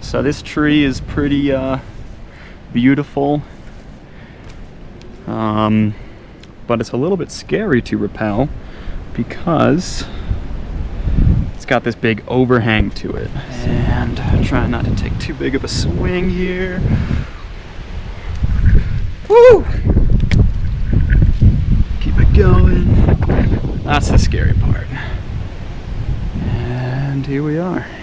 So this tree is pretty beautiful, but it's a little bit scary to rappel because it's got this big overhang to it. And I'm trying not to take too big of a swing here. Woo! Keep it going. That's the scary part. And here we are.